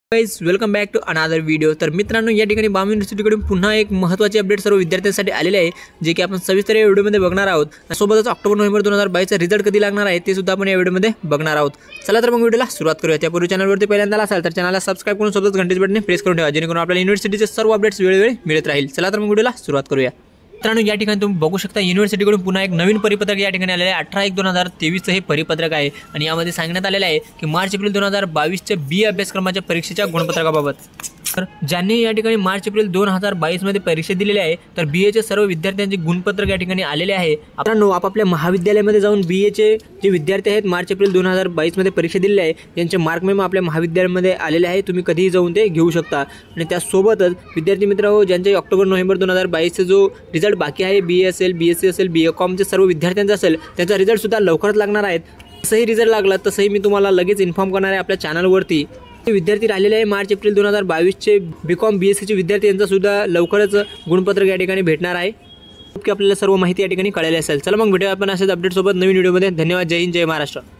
Guys welcome back to another video. तर मित्रांनो या ठिकाणी बाम युनिव्हर्सिटीकडून पुन्हा एक महत्त्वाची अपडेट सर्व विद्यार्थ्यांसाठी आलेले आहे, जे की आपण सविस्तर या व्हिडिओमध्ये बघणार आहोत। सोबतच ऑक्टोबर नोव्हेंबर 2022 चा रिझल्ट कधी लागणार आहे ते सुद्धा आपण या व्हिडिओमध्ये बघणार आहोत। चला तर मग व्हिडिओला सुरुवात करूया। त्यापूर्वी चॅनलवरती पहिल्यांदा असाल तर चॅनलला सबस्क्राइब करून सोबतच घंटेच्या बटन प्रेस करून ठेवा, जेणेकरून आपल्याला युनिव्हर्सिटीचे सर्व अपडेट्स वेळोवेळी मिळत राहील। चला तर मग व्हिडिओला सुरुवात करूया। मित्रांनो या ठिकाणी तुम्ही बघू शकता युनिव्हर्सिटीकडून पुन्हा एक नवीन परिपत्रक या ठिकाणी आलेले आहे। 18/1/2023 हे परिपत्रक आहे आणि यामध्ये सांगण्यात आलेले आहे की मार्च एप्रिल 2022 च्या बी अभ्यासक्रमाच्या परीक्षेच्या गुणपत्रकाबाबत। तर ज्यांनी या ठिकाणी मार्च एप्रिल 2022 मध्ये परीक्षा दिलेली आहे तर बीएचे सर्व विद्यार्थ्यांचे गुणपत्रक या ठिकाणी आलेले आहे। मित्रांनो आपापल्या महाविद्यालयामध्ये जाऊन बीएचे जे विद्यार्थी आहेत मार्च एप्रिल 2022 मध्ये परीक्षा दिलेली आहे त्यांचे मार्क मेमो आपल्या महाविद्यालयामध्ये आलेले आहे, तुम्ही कधीही जाऊन ते घेऊ शकता। आणि त्यासोबतच विद्यार्थी मित्र ज्यांचे ऑक्टोबर नोव्हेंबर 2022 चा जो रिझल्ट बाकी आहे, बीए असेल, बीएससी असेल, बीकॉमचे सर्व विद्यार्थ्यांचा असेल त्यांचा रिझल्ट सुद्धा लवकरच लागणार आहे। तसंही रिझल्ट लागला तसंही मी तुम्हाला लगेच इन्फॉर्म करणार आहे आपल्या चॅनलवरती। विद्यार्थी राहिलेले आहे मार्च एप्रिल 2022 चे बीकॉम बीएससी चे विद्यार्थी यांचा सुद्धा लवकरच गुणपत्रक या ठिकाणी भेटणार आहे। की आपल्याला सर्व माहिती या ठिकाणी कळाली असेल। चला मग भेटूया आपण अशाच अपडेट सोबत नवीन व्हिडिओमध्ये। धन्यवाद। जय हिंद, जय महाराष्ट्र।